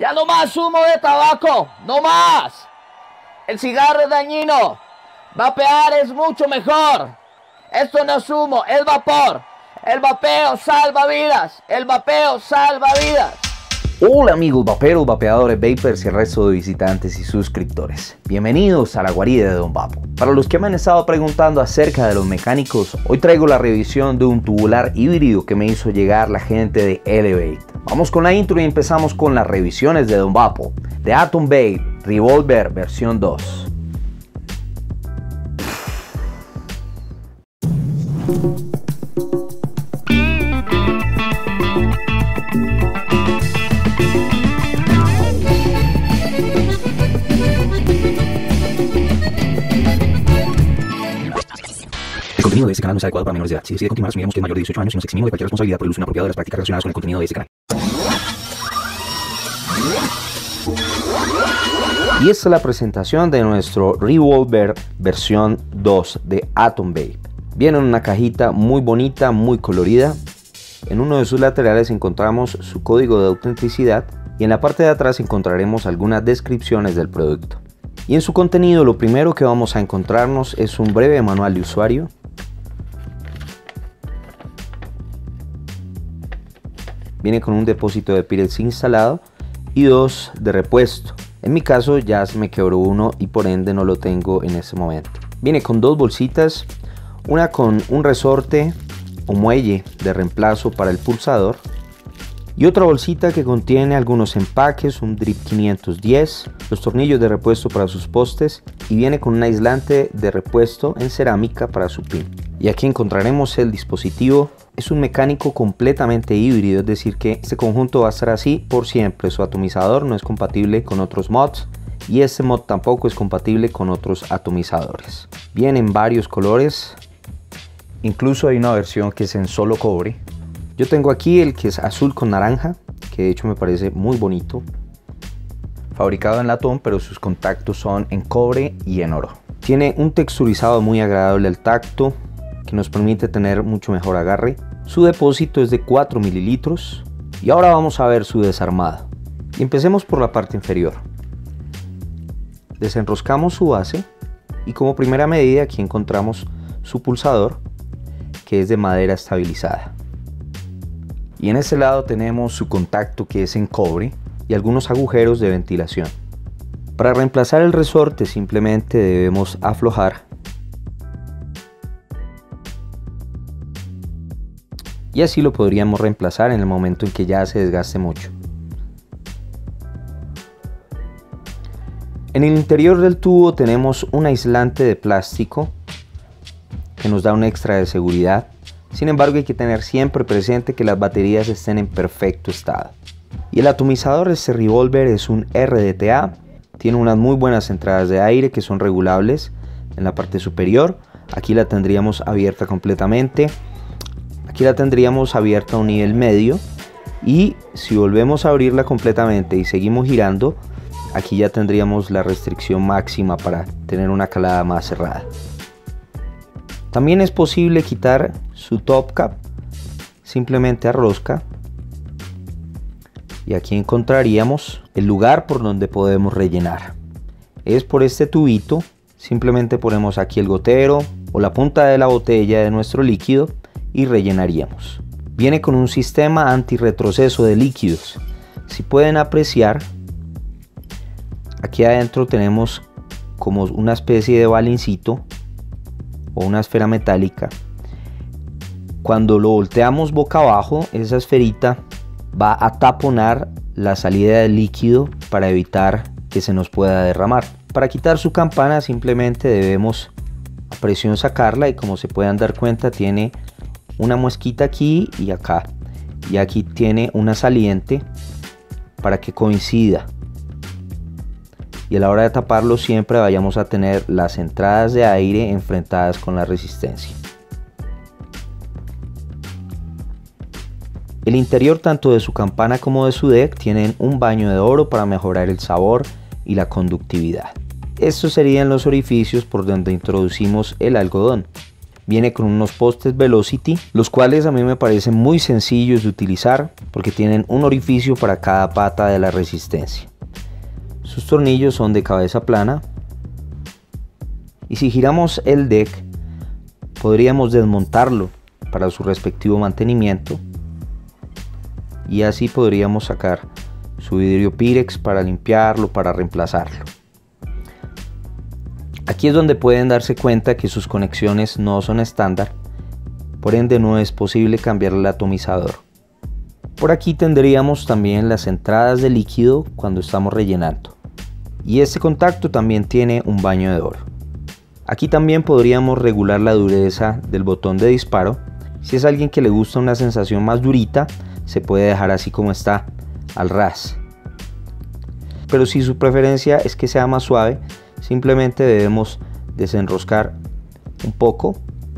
Ya no más humo de tabaco, no más. El cigarro es dañino. Vapear es mucho mejor. Esto no es humo, es vapor. El vapeo salva vidas. El vapeo salva vidas. Hola amigos vaperos, vapeadores, vapers y el resto de visitantes y suscriptores. Bienvenidos a la guarida de Don Vapo. Para los que me han estado preguntando acerca de los mecánicos, hoy traigo la revisión de un tubular híbrido que me hizo llegar la gente de Elevate. Vamos con la intro y empezamos con las revisiones de Don Vapo, de Atom Vape Revolver versión 2. El contenido de este canal no es adecuado para menores de edad. Si decide continuar, asumiremos que es mayor de 18 años y nos eximimos de cualquier responsabilidad por el uso inapropiado de las prácticas relacionadas con el contenido de este canal. Y esta es la presentación de nuestro Revolver versión 2 de Atom Vape. Viene en una cajita muy bonita, muy colorida. En uno de sus laterales encontramos su código de autenticidad y en la parte de atrás encontraremos algunas descripciones del producto. Y en su contenido lo primero que vamos a encontrarnos es un breve manual de usuario. Viene con un depósito de Pyrex instalado y dos de repuesto. En mi caso ya se me quebró uno y por ende no lo tengo en este momento. Viene con dos bolsitas, una con un resorte o muelle de reemplazo para el pulsador y otra bolsita que contiene algunos empaques, un drip 510, los tornillos de repuesto para sus postes y viene con un aislante de repuesto en cerámica para su pin. Y aquí encontraremos el dispositivo. Es un mecánico completamente híbrido, es decir que este conjunto va a estar así por siempre. Su atomizador no es compatible con otros mods y este mod tampoco es compatible con otros atomizadores. Viene en varios colores, incluso hay una versión que es en solo cobre. Yo tengo aquí el que es azul con naranja, que de hecho me parece muy bonito. Fabricado en latón, pero sus contactos son en cobre y en oro. Tiene un texturizado muy agradable al tacto, que nos permite tener mucho mejor agarre. Su depósito es de 4 mililitros y ahora vamos a ver su desarmado. Y empecemos por la parte inferior. Desenroscamos su base y como primera medida aquí encontramos su pulsador, que es de madera estabilizada. Y en este lado tenemos su contacto, que es en cobre, y algunos agujeros de ventilación. Para reemplazar el resorte simplemente debemos aflojar y así lo podríamos reemplazar en el momento en que ya se desgaste mucho. En el interior del tubo tenemos un aislante de plástico que nos da un extra de seguridad. Sin embargo, hay que tener siempre presente que las baterías estén en perfecto estado. Y el atomizador de este Revolver es un RDTA. Tiene unas muy buenas entradas de aire que son regulables en la parte superior. Aquí la tendríamos abierta completamente. Aquí la tendríamos abierta a un nivel medio. Y si volvemos a abrirla completamente y seguimos girando, aquí ya tendríamos la restricción máxima para tener una calada más cerrada. También es posible quitar su top cap, simplemente a rosca, y aquí encontraríamos el lugar por donde podemos rellenar. Es por este tubito, simplemente ponemos aquí el gotero o la punta de la botella de nuestro líquido y rellenaríamos. Viene con un sistema antirretroceso de líquidos. Si pueden apreciar, aquí adentro tenemos como una especie de balincito o una esfera metálica. Cuando lo volteamos boca abajo, esa esferita va a taponar la salida del líquido para evitar que se nos pueda derramar. Para quitar su campana simplemente debemos a presión sacarla y como se puedan dar cuenta tiene una muesquita aquí y acá, y aquí tiene una saliente para que coincida. Y a la hora de taparlo siempre vayamos a tener las entradas de aire enfrentadas con la resistencia. El interior tanto de su campana como de su deck tienen un baño de oro para mejorar el sabor y la conductividad. Estos serían los orificios por donde introducimos el algodón. Viene con unos postes Velocity, los cuales a mí me parecen muy sencillos de utilizar porque tienen un orificio para cada pata de la resistencia. Sus tornillos son de cabeza plana y si giramos el deck podríamos desmontarlo para su respectivo mantenimiento y así podríamos sacar su vidrio Pyrex para limpiarlo, para reemplazarlo. Aquí es donde pueden darse cuenta que sus conexiones no son estándar, por ende no es posible cambiar el atomizador. Por aquí tendríamos también las entradas de líquido cuando estamos rellenando. Y este contacto también tiene un baño de oro. Aquí también podríamos regular la dureza del botón de disparo. Si es alguien que le gusta una sensación más durita, se puede dejar así como está, al ras. Pero si su preferencia es que sea más suave, simplemente debemos desenroscar un poco.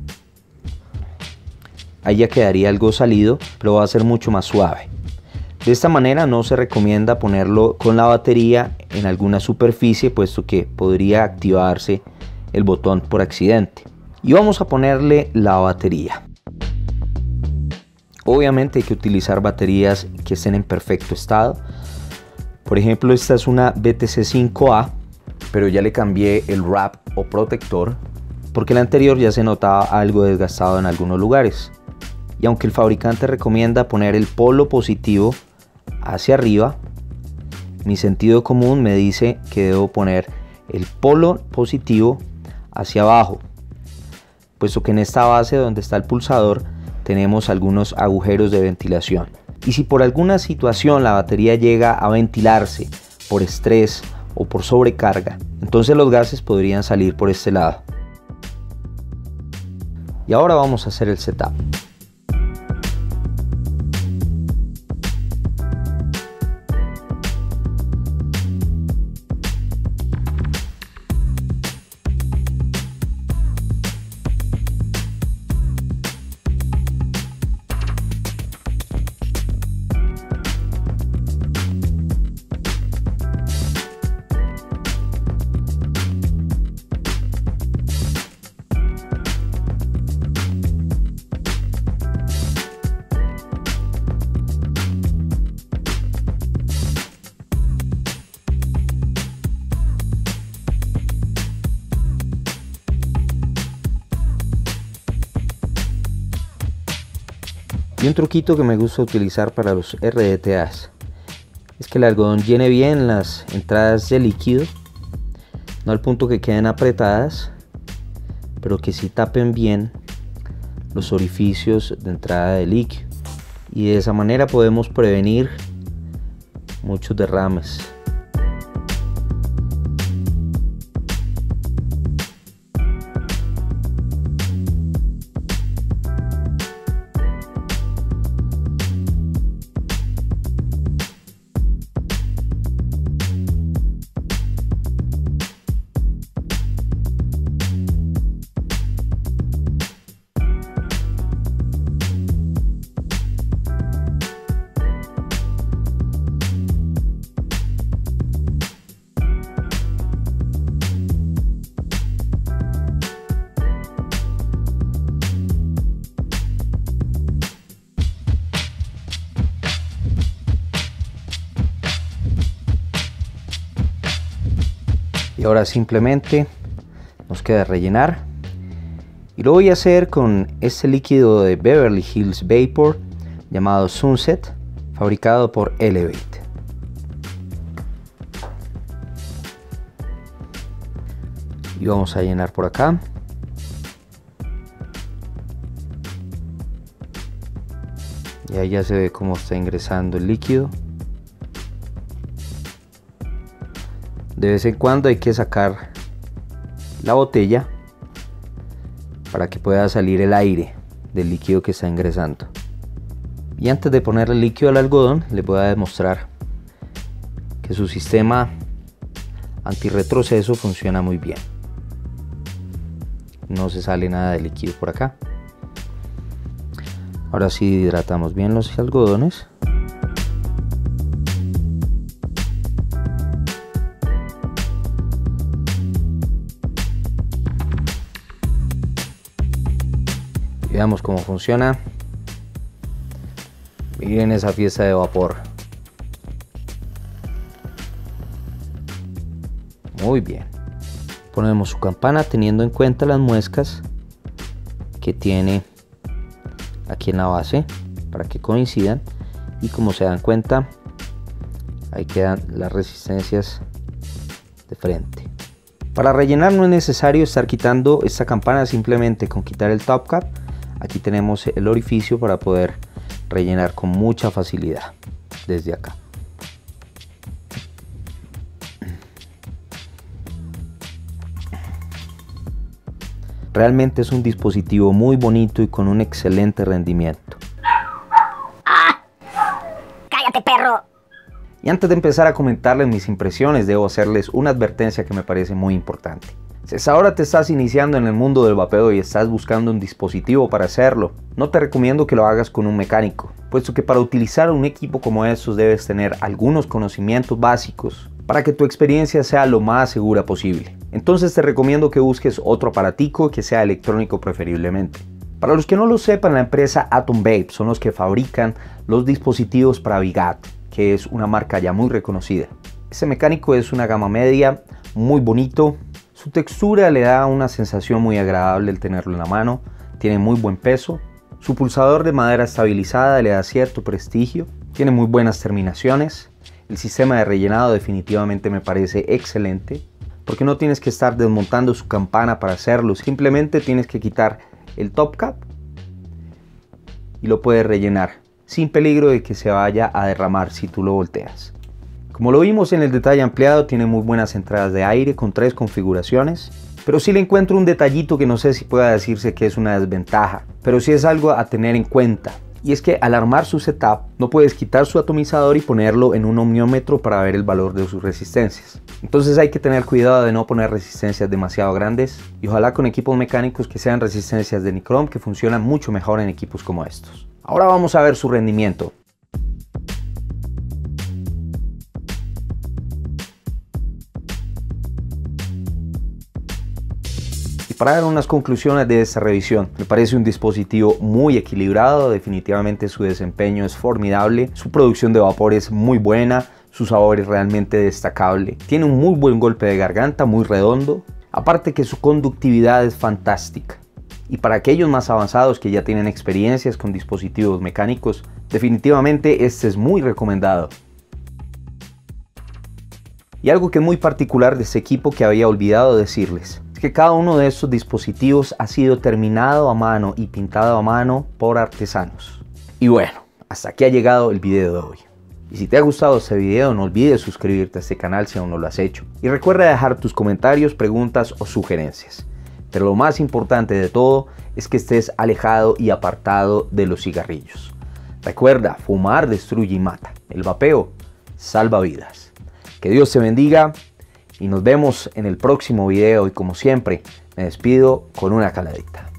Ahí ya quedaría algo salido, pero va a ser mucho más suave. De esta manera no se recomienda ponerlo con la batería en alguna superficie, puesto que podría activarse el botón por accidente. Y vamos a ponerle la batería. Obviamente hay que utilizar baterías que estén en perfecto estado. Por ejemplo, esta es una BTC5A, pero ya le cambié el wrap o protector porque el anterior ya se notaba algo desgastado en algunos lugares. Y aunque el fabricante recomienda poner el polo positivo hacia arriba, mi sentido común me dice que debo poner el polo positivo hacia abajo, puesto que en esta base donde está el pulsador tenemos algunos agujeros de ventilación. Y si por alguna situación la batería llega a ventilarse por estrés o por sobrecarga, entonces los gases podrían salir por este lado. Y ahora vamos a hacer el setup. Y un truquito que me gusta utilizar para los RDTAs es que el algodón llene bien las entradas de líquido, no al punto que queden apretadas, pero que sí tapen bien los orificios de entrada de líquido, y de esa manera podemos prevenir muchos derrames. Y ahora simplemente nos queda rellenar, y lo voy a hacer con este líquido de Beverly Hills Vapor llamado Sunset, fabricado por Elevate. Y vamos a llenar por acá. Y ahí ya se ve cómo está ingresando el líquido. De vez en cuando hay que sacar la botella para que pueda salir el aire del líquido que está ingresando. Y antes de poner el líquido al algodón, les voy a demostrar que su sistema antirretroceso funciona muy bien. No se sale nada de líquido por acá. Ahora sí hidratamos bien los algodones. Veamos cómo funciona. Miren esa fiesta de vapor. Muy bien. Ponemos su campana teniendo en cuenta las muescas que tiene aquí en la base para que coincidan, y como se dan cuenta, ahí quedan las resistencias de frente. Para rellenar no es necesario estar quitando esta campana, simplemente con quitar el top cap aquí tenemos el orificio para poder rellenar con mucha facilidad desde acá. Realmente es un dispositivo muy bonito y con un excelente rendimiento. ¡Ah! ¡Cállate, perro! Y antes de empezar a comentarles mis impresiones, debo hacerles una advertencia que me parece muy importante. Si ahora te estás iniciando en el mundo del vapeo y estás buscando un dispositivo para hacerlo, no te recomiendo que lo hagas con un mecánico, puesto que para utilizar un equipo como estos debes tener algunos conocimientos básicos para que tu experiencia sea lo más segura posible. Entonces te recomiendo que busques otro aparatico que sea electrónico preferiblemente. Para los que no lo sepan, la empresa Atom Vape son los que fabrican los dispositivos para Vigato, que es una marca ya muy reconocida. Este mecánico es una gama media, muy bonito. Su textura le da una sensación muy agradable el tenerlo en la mano. Tiene muy buen peso. Su pulsador de madera estabilizada le da cierto prestigio. Tiene muy buenas terminaciones. El sistema de rellenado definitivamente me parece excelente, porque no tienes que estar desmontando su campana para hacerlo. Simplemente tienes que quitar el top cap y lo puedes rellenar sin peligro de que se vaya a derramar si tú lo volteas. Como lo vimos en el detalle ampliado, tiene muy buenas entradas de aire con 3 configuraciones, pero sí le encuentro un detallito que no sé si pueda decirse que es una desventaja, pero sí es algo a tener en cuenta, y es que al armar su setup no puedes quitar su atomizador y ponerlo en un ohmiómetro para ver el valor de sus resistencias. Entonces hay que tener cuidado de no poner resistencias demasiado grandes, y ojalá con equipos mecánicos que sean resistencias de nichrome, que funcionan mucho mejor en equipos como estos. Ahora vamos a ver su rendimiento. Para dar unas conclusiones de esta revisión, me parece un dispositivo muy equilibrado, definitivamente su desempeño es formidable, su producción de vapor es muy buena, su sabor es realmente destacable, tiene un muy buen golpe de garganta, muy redondo, aparte que su conductividad es fantástica. Y para aquellos más avanzados que ya tienen experiencias con dispositivos mecánicos, definitivamente este es muy recomendado. Y algo que es muy particular de este equipo que había olvidado decirles, que cada uno de estos dispositivos ha sido terminado a mano y pintado a mano por artesanos. Y bueno, hasta aquí ha llegado el video de hoy. Y si te ha gustado este video, no olvides suscribirte a este canal si aún no lo has hecho. Y recuerda dejar tus comentarios, preguntas o sugerencias. Pero lo más importante de todo es que estés alejado y apartado de los cigarrillos. Recuerda, fumar destruye y mata. El vapeo salva vidas. Que Dios te bendiga. Y nos vemos en el próximo video, y como siempre me despido con una caladita.